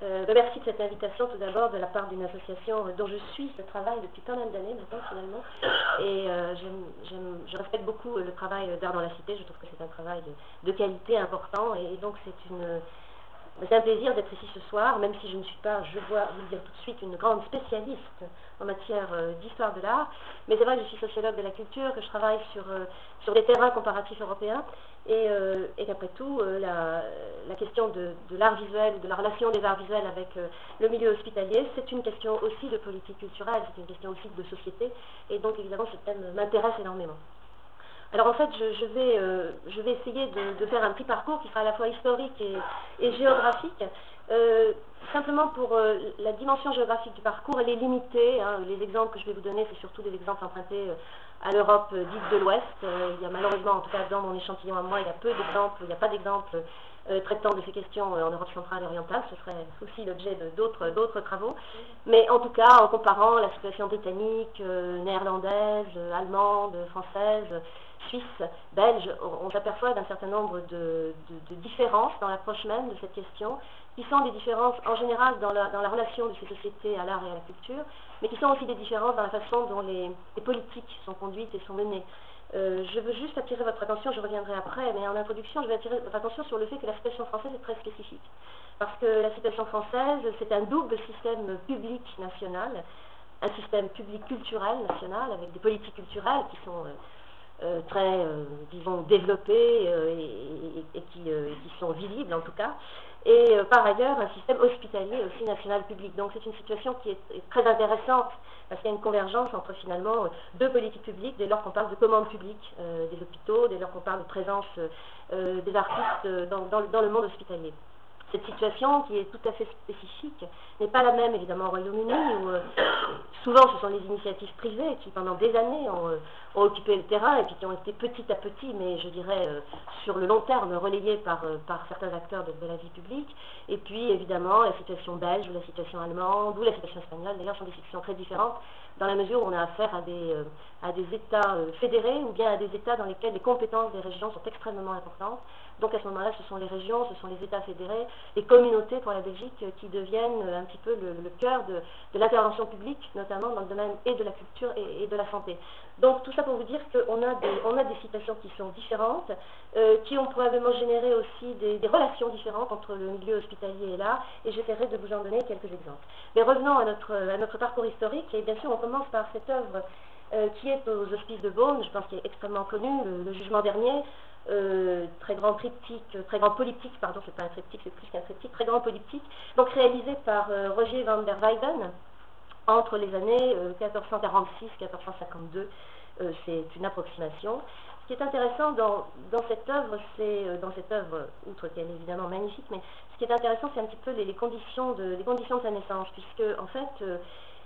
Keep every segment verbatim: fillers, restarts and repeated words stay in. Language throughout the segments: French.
Euh, merci de cette invitation tout d'abord de la part d'une association dont je suis le travail depuis pas mal d'années maintenant finalement. Et euh, j'aime, j'aime, je respecte beaucoup le travail d'Art dans la Cité, je trouve que c'est un travail de, de qualité important et, et donc c'est une... C'est un plaisir d'être ici ce soir, même si je ne suis pas, je dois vous le dire tout de suite, une grande spécialiste en matière euh, d'histoire de l'art. Mais c'est vrai que je suis sociologue de la culture, que je travaille sur, euh, sur des terrains comparatifs européens, et, euh, et qu'après tout, euh, la, la question de, de l'art visuel, de la relation des arts visuels avec euh, le milieu hospitalier, c'est une question aussi de politique culturelle, c'est une question aussi de société, et donc évidemment ce thème m'intéresse énormément. Alors en fait, je, je, vais, euh, je vais essayer de, de faire un petit parcours qui sera à la fois historique et, et géographique. Euh, simplement pour euh, la dimension géographique du parcours, elle est limitée. Hein. Les exemples que je vais vous donner, c'est surtout des exemples empruntés euh, à l'Europe euh, dite de l'Ouest. Euh, il y a malheureusement, en tout cas dans mon échantillon à moi, il y a peu d'exemples, il n'y a pas d'exemples euh, traitant de ces questions euh, en Europe centrale et orientale. Ce serait aussi l'objet de, d'autres, d'autres travaux. Mais en tout cas, en comparant la situation britannique, euh, néerlandaise, euh, allemande, française, suisse, belge, on, on s'aperçoit d'un certain nombre de, de, de différences dans l'approche même de cette question, qui sont des différences en général dans la, dans la relation de ces sociétés à l'art et à la culture, mais qui sont aussi des différences dans la façon dont les, les politiques sont conduites et sont menées. Euh, je veux juste attirer votre attention, je reviendrai après, mais en introduction, je vais attirer votre attention sur le fait que la situation française est très spécifique. Parce que la situation française, c'est un double système public national, un système public culturel national, avec des politiques culturelles qui sont... Euh, Euh, très, euh, disons, développés euh, et, et, et, qui, euh, et qui sont visibles en tout cas, et euh, par ailleurs un système hospitalier aussi national public. Donc c'est une situation qui est, est très intéressante parce qu'il y a une convergence entre finalement deux politiques publiques dès lors qu'on parle de commande publique euh, des hôpitaux, dès lors qu'on parle de présence euh, des artistes dans, dans, dans le monde hospitalier. Cette situation, qui est tout à fait spécifique, n'est pas la même évidemment au Royaume-Uni, où euh, souvent ce sont les initiatives privées qui pendant des années ont, euh, ont occupé le terrain et puis qui ont été petit à petit, mais je dirais euh, sur le long terme, relayées par, euh, par certains acteurs de, de la vie publique. Et puis évidemment la situation belge ou la situation allemande ou la situation espagnole, d'ailleurs sont des situations très différentes dans la mesure où on a affaire à des, euh, à des États euh, fédérés ou bien à des États dans lesquels les compétences des régions sont extrêmement importantes. Donc à ce moment-là, ce sont les régions, ce sont les États fédérés, les communautés pour la Belgique euh, qui deviennent euh, un petit peu le, le cœur de, de l'intervention publique, notamment dans le domaine et de la culture et, et de la santé. Donc tout ça pour vous dire qu'on a des, on a des situations qui sont différentes, euh, qui ont probablement généré aussi des, des relations différentes entre le milieu hospitalier et l'art, et j'essaierai de vous en donner quelques exemples. Mais revenons à notre, à notre parcours historique, et bien sûr on commence par cette œuvre euh, qui est aux Hospices de Beaune, je pense qu'il est extrêmement connu, le, le Jugement dernier. Euh, très grand triptyque, très grand politique, pardon, c'est pas un triptyque, c'est plus qu'un triptyque, très grand politique, donc réalisé par euh, Roger van der Weyden entre les années euh, quatorze cent quarante-six quatorze cent cinquante-deux, euh, c'est une approximation. Ce qui est intéressant dans, dans cette œuvre, c'est euh, dans cette œuvre, outre qu'elle est évidemment magnifique, mais ce qui est intéressant, c'est un petit peu les, les conditions de les conditions de sa naissance, puisque en fait euh,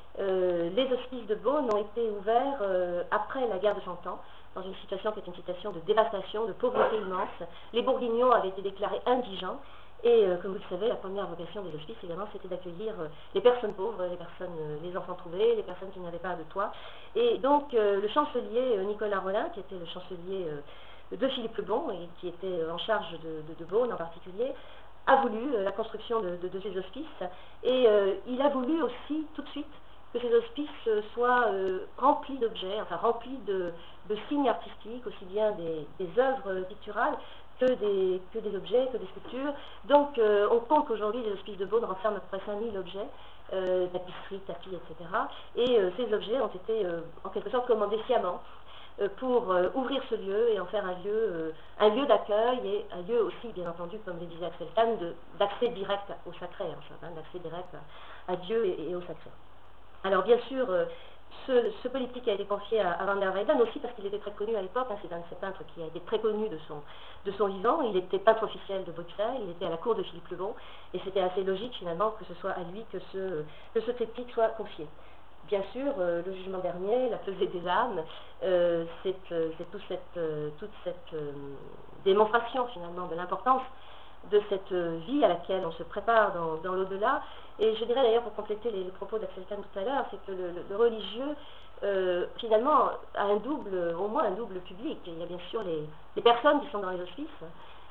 euh, les hospices de Beaune ont été ouverts euh, après la guerre de Cent Ans, dans une situation qui est une situation de dévastation, de pauvreté immense. Les Bourguignons avaient été déclarés indigents, et euh, comme vous le savez, la première vocation des hospices, évidemment, c'était d'accueillir euh, les personnes pauvres, les personnes, euh, les enfants trouvés, les personnes qui n'avaient pas de toit. Et donc, euh, le chancelier euh, Nicolas Rolin, qui était le chancelier euh, de Philippe le Bon, et qui était en charge de, de, de Beaune en particulier, a voulu euh, la construction de, de, de ces hospices, et euh, il a voulu aussi, tout de suite, que ces hospices soient euh, remplis d'objets, enfin remplis de, de signes artistiques, aussi bien des, des œuvres picturales que des, que des objets, que des sculptures. Donc euh, on compte qu'aujourd'hui les hospices de Beaune renferment à peu près cinq mille objets, euh, tapisseries, tapis, et cetera. Et euh, ces objets ont été euh, en quelque sorte commandés sciemment euh, pour euh, ouvrir ce lieu et en faire un lieu, euh, un lieu d'accueil et un lieu aussi, bien entendu, comme le disait Axel Kahn, d'accès direct au sacré, en fait, hein, d'accès direct à, à Dieu et, et au sacré. Alors bien sûr, euh, ce, ce politique a été confié à, à Van der Weyden aussi parce qu'il était très connu à l'époque, hein, c'est un de ces peintres qui a été très connu de son, de son vivant, il était peintre officiel de Bruxelles, il était à la cour de Philippe le Bon, et c'était assez logique finalement que ce soit à lui que ce, que ce triptyque soit confié. Bien sûr, euh, le Jugement dernier, la pesée des âmes, euh, c'est euh, tout cette, euh, toute cette euh, démonstration finalement de l'importance de cette vie à laquelle on se prépare dans, dans l'au-delà. Et je dirais d'ailleurs, pour compléter les, les propos d'Axel Kahn tout à l'heure, c'est que le, le, le religieux, euh, finalement, a un double, au moins un double public. Il y a bien sûr les, les personnes qui sont dans les hospices,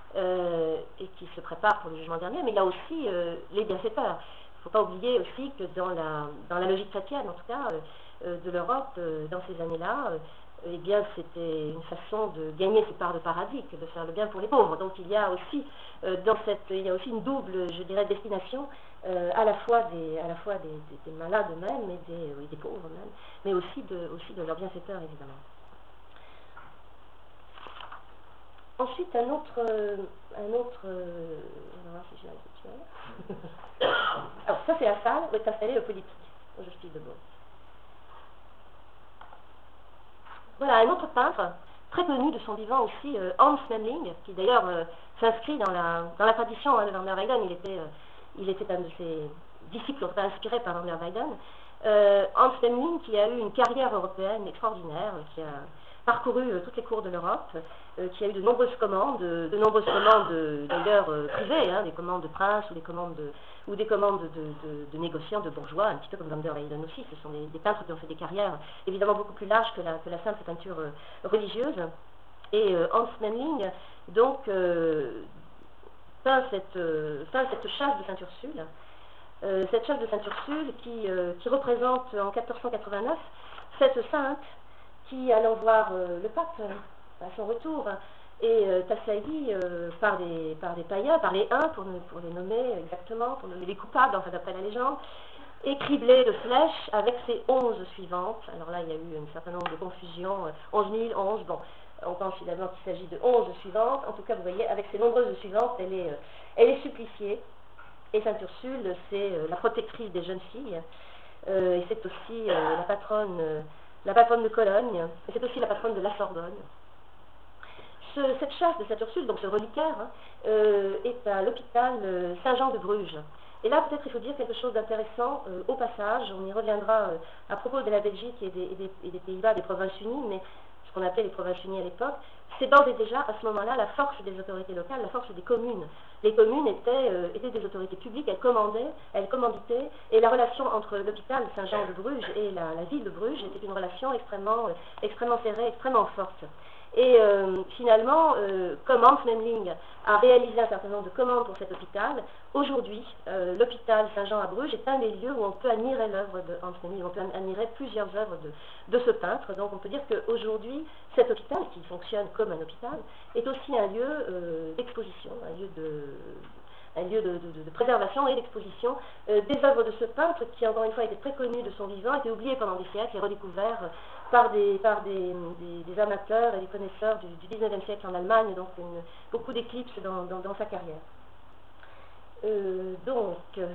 euh, et qui se prépare pour le jugement dernier, mais il y a aussi euh, les bienfaiteurs. Il ne faut pas oublier aussi que dans la, dans la logique chrétienne, en tout cas, euh, de l'Europe, euh, dans ces années-là, euh, eh bien, c'était une façon de gagner ses parts de paradis, que de faire le bien pour les pauvres. Donc, il y a aussi, euh, dans cette, il y a aussi une double, je dirais, destination, euh, à la fois des, à la fois des, des, des malades eux-mêmes et des, oui, des pauvres même, mais aussi de, aussi de leurs bienfaiteurs, évidemment. Ensuite, un autre, euh, un autre, euh, on va voir si j'ai un Alors, ça, c'est la salle où est installé le politique, au justice de Beaune. Voilà, un autre peintre, très connu de son vivant aussi, euh, Hans Memling, qui d'ailleurs euh, s'inscrit dans la, dans la tradition hein, de Van der Weyden. Il était, euh, il était un de ses disciples, en tout cas inspiré par Van der Weyden. Euh, Hans Memling, qui a eu une carrière européenne extraordinaire, qui a parcouru euh, toutes les cours de l'Europe, euh, qui a eu de nombreuses commandes, de, de nombreuses commandes euh, d'ailleurs euh, privées, hein, des commandes de princes ou des commandes de, ou des commandes de, de, de négociants, de bourgeois, un petit peu comme Van der Weyden aussi. Ce sont des, des peintres qui ont fait des carrières évidemment beaucoup plus larges que la, que la simple peinture euh, religieuse. Et euh, Hans Memling, donc, euh, peint, cette, euh, peint cette chasse de Sainte-Ursule, euh, cette chasse de Sainte-Ursule qui, euh, qui représente en quatorze cent quatre-vingt-neuf cette sainte qui, allant voir euh, le pape à son retour, est euh, assaillie euh, par, des, par des païens, par les Huns, pour, pour les nommer exactement, pour nommer les coupables, enfin, d'après la légende, et criblée de flèches avec ses onze suivantes. Alors là, il y a eu un certain nombre de confusions, onze mille, onze, bon, on pense finalement qu'il s'agit de onze suivantes. En tout cas, vous voyez, avec ces nombreuses suivantes, elle est, euh, elle est suppliciée. Et Sainte Ursule, c'est euh, la protectrice des jeunes filles, euh, et c'est aussi euh, la patronne... Euh, la patronne de Cologne, et c'est aussi la patronne de la Sorbonne. Ce, cette chasse de Sainte Ursule, donc ce reliquaire, hein, euh, est à l'hôpital euh, Saint-Jean de Bruges. Et là, peut-être il faut dire quelque chose d'intéressant euh, au passage, on y reviendra euh, à propos de la Belgique et des, et des, et des Pays-Bas, des Provinces-Unies, mais ce qu'on appelait les Provinces-Unies à l'époque, c'est d'ores et déjà à ce moment-là la force des autorités locales, la force des communes. Les communes étaient, euh, étaient des autorités publiques, elles commandaient, elles commanditaient, et la relation entre l'hôpital Saint-Jean de Bruges et la, la ville de Bruges était une relation extrêmement, euh, extrêmement serrée, extrêmement forte. Et euh, finalement, euh, comme Hans Memling a réalisé un certain nombre de commandes pour cet hôpital, aujourd'hui, euh, l'hôpital Saint-Jean à Bruges est un des lieux où on peut admirer l'œuvre de Hans Memling, on peut admirer plusieurs œuvres de, de ce peintre. Donc on peut dire qu'aujourd'hui, cet hôpital, qui fonctionne comme un hôpital, est aussi un lieu euh, d'exposition, un lieu de... un lieu de, de, de préservation et d'exposition euh, des œuvres de ce peintre qui, encore une fois, était très connu de son vivant, était oublié pendant des siècles et redécouvert euh, par, des, par des, des, des amateurs et des connaisseurs du, du dix-neuvième siècle en Allemagne, donc une, beaucoup d'éclipses dans, dans, dans sa carrière. Euh, donc, euh,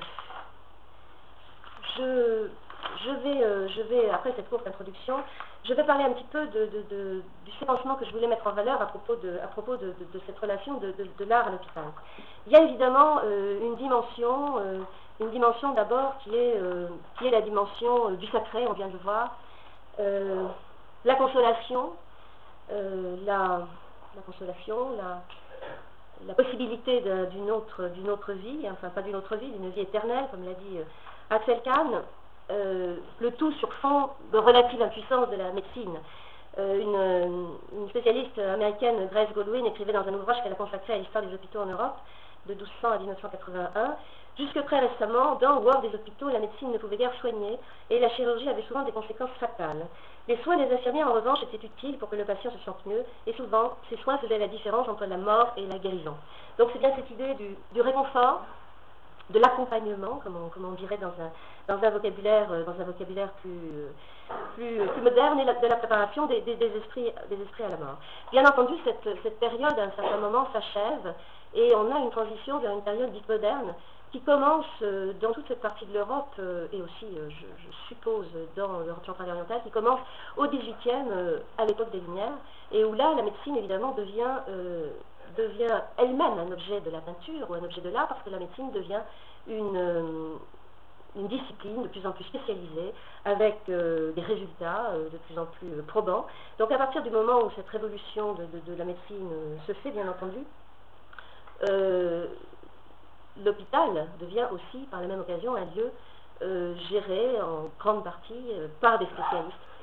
je, je, vais, euh, je vais, après cette courte introduction, je vais parler un petit peu de, de, de, du séquencement que je voulais mettre en valeur à propos de, à propos de, de, de cette relation de, de, de l'art à l'hôpital. Il y a évidemment euh, une dimension, euh, une dimension d'abord qui, euh, qui est la dimension euh, du sacré, on vient de le voir, euh, la consolation, euh, la, la consolation, la, la possibilité d'une autre, d'une autre vie, enfin pas d'une autre vie, d'une vie éternelle, comme l'a dit euh, Axel Kahn. Euh, le tout sur fond de relative impuissance de la médecine. Euh, une, une spécialiste américaine, Grace Goldwyn, écrivait dans un ouvrage qu'elle a consacré à l'histoire des hôpitaux en Europe, de douze cents à mille neuf cent quatre-vingt-un, jusque très récemment, dans ou hors des hôpitaux, la médecine ne pouvait guère soigner et la chirurgie avait souvent des conséquences fatales. Les soins des infirmiers, en revanche, étaient utiles pour que le patient se sente mieux et souvent, ces soins faisaient la différence entre la mort et la guérison. Donc c'est bien cette idée du, du réconfort, de l'accompagnement, comme on, comme on dirait dans un, dans un vocabulaire, dans un vocabulaire plus, plus, plus moderne, et la, de la préparation des, des, des, esprits, des esprits à la mort. Bien entendu, cette, cette période, à un certain moment, s'achève, et on a une transition vers une période dite moderne, qui commence euh, dans toute cette partie de l'Europe, euh, et aussi, euh, je, je suppose, dans l'Europe centrale et orientale, qui commence au dix-huitième, euh, à l'époque des Lumières, et où là, la médecine, évidemment, devient... Euh, devient elle-même un objet de la peinture ou un objet de l'art, parce que la médecine devient une, euh, une discipline de plus en plus spécialisée, avec euh, des résultats euh, de plus en plus euh, probants. Donc à partir du moment où cette révolution de, de, de la médecine euh, se fait, bien entendu, euh, l'hôpital devient aussi, par la même occasion, un lieu euh, géré en grande partie euh, par des spécialistes,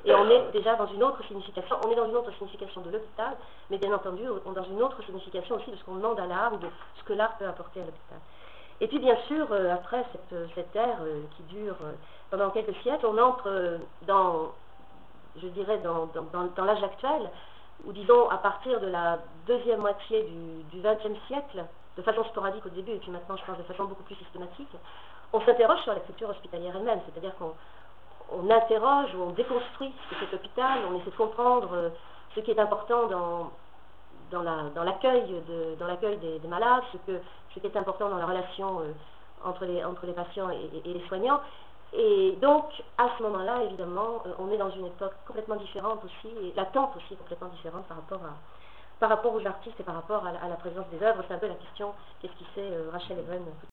Et on est déjà dans une autre signification, on est dans une autre signification de l'hôpital, mais bien entendu, on est dans une autre signification aussi de ce qu'on demande à l'art ou de ce que l'art peut apporter à l'hôpital. Et puis bien sûr, euh, après cette, cette ère euh, qui dure euh, pendant quelques siècles, on entre euh, dans, je dirais, dans, dans, dans, dans l'âge actuel, ou disons à partir de la deuxième moitié du vingtième siècle, de façon sporadique au début, et puis maintenant je pense de façon beaucoup plus systématique, on s'interroge sur la culture hospitalière elle-même, c'est-à-dire qu'on on interroge ou on déconstruit ce que c'est l'hôpital, on essaie de comprendre euh, ce qui est important dans, dans, la, dans l'accueil de, dans l'accueil des, des malades, ce, que, ce qui est important dans la relation euh, entre, les, entre les patients et, et, et les soignants. Et donc, à ce moment-là, évidemment, euh, on est dans une époque complètement différente aussi, et l'attente aussi est complètement différente par rapport, à, par rapport aux artistes et par rapport à la, à la présence des œuvres. C'est un peu la question, qu'est-ce qui fait euh, Rachel Even